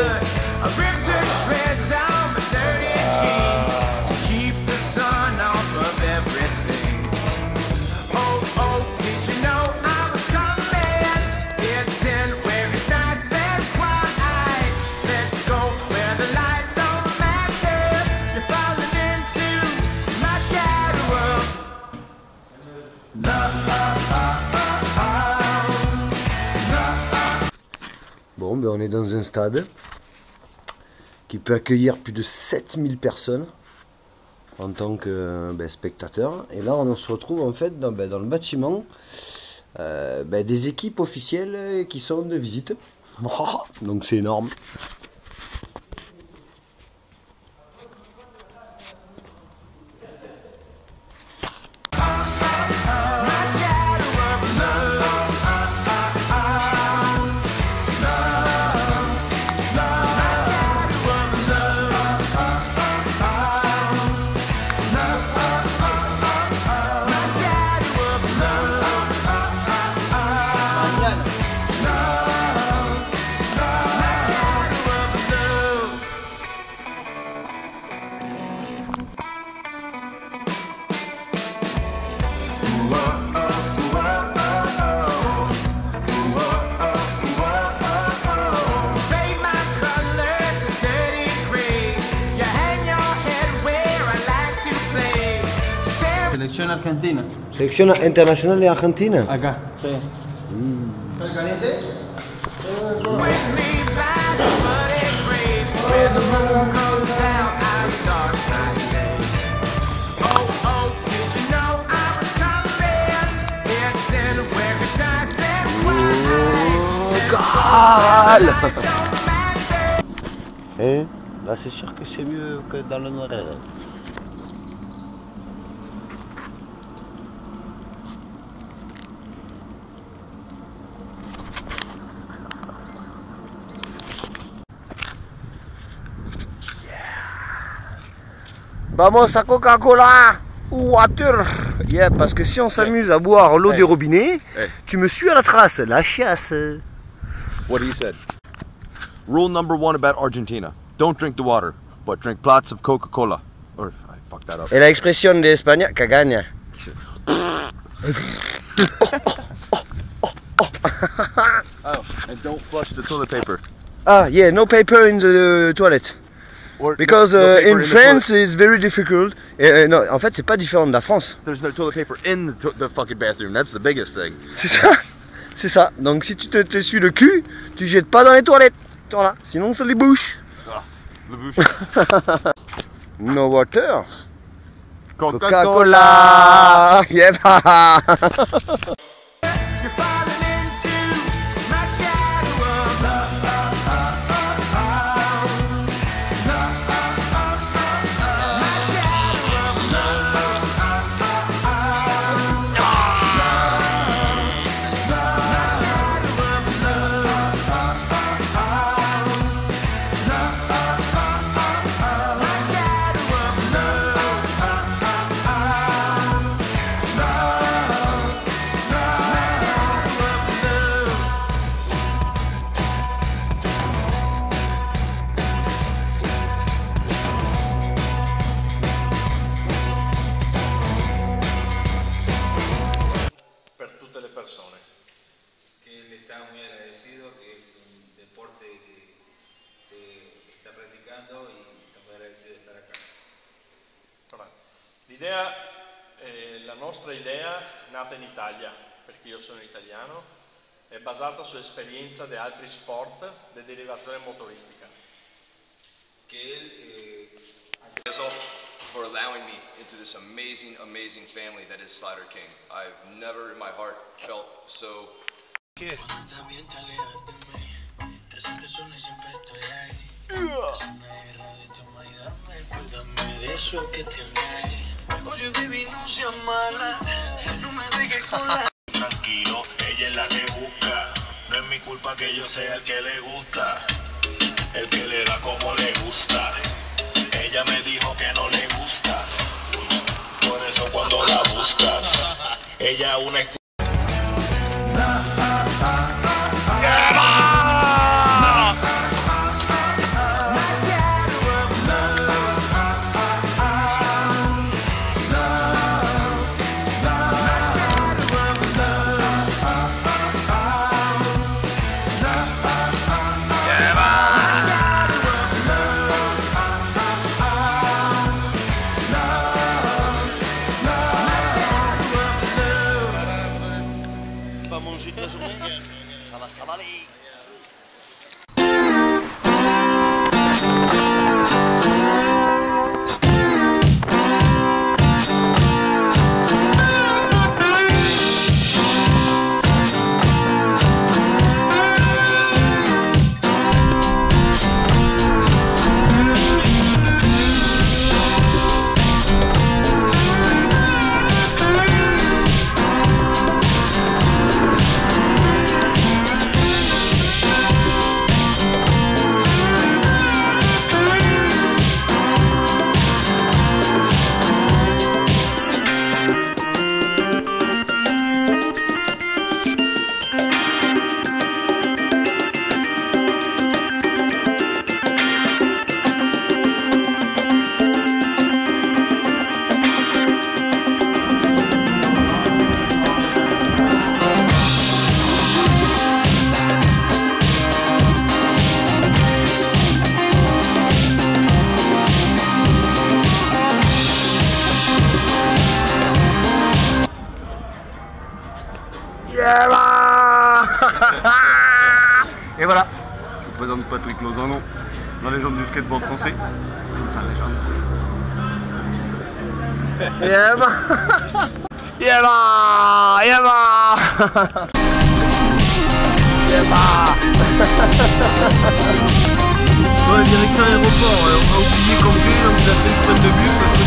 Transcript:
Bon, ben on est dans un stade qui peut accueillir plus de 7000 personnes en tant que spectateurs. Et là, on se retrouve en fait dans le bâtiment des équipes officielles qui sont de visite. Donc c'est énorme. Selección argentina. Selección internacional de Argentina. Acá. Sí. ¿El caliente? Là c'est sûr que c'est mieux que dans le nord-est. Vamos a Coca-Cola water. Yeah, parce que si on s'amuse à boire l'eau des robinets, tu me suis à la trace, la chiasse. What he said. Rule number 1 about Argentina. Don't drink the water, but drink lots of Coca-Cola. Or, I fucked that up. Et la expresión de España, cagaña. Oh, and don't flush the toilet paper. Ah, yeah, no paper in the toilet. Because no in France it's very difficult. Non, en fait, c'est pas différent de la France. There's no toilet paper in the fucking bathroom. That's the biggest thing. C'est ça. C'est ça. Donc si tu t'essuies le cul, tu jettes pas dans les toilettes. Voilà. Sinon ça les bouche. Ah, le bouche. No water. Coca-Cola. Yeah. Muy agradecido, que es un deporte que se está practicando y estamos agradecidos de estar acá. L'idea, la nostra idea, nata in Italia, perché io sono italiano, è basata sull'esperienza di altri sport di derivazione motoristica. For allowing me into this amazing family that is Slider King. I've never in my heart felt so good. También te alejas de mí, te sientes sola y siempre estoy ahí. Es una guerra de toma y dame, cuídame de eso que tienes. Oye baby, no seas mala, no me dejes con la... Tranquilo, ella es la que busca, no es mi culpa que yo sea el que le gusta, el que le da como le gusta. Ella me dijo que no le gustas, por eso cuando la buscas, ella una présente Patrick Lozano, la légende du skateboard français. C'est la légende. Yeba Yeba Yeba Yeba. Bon, direction aéroport, on a oublié complet, donc il a fait une sprint de bus parce que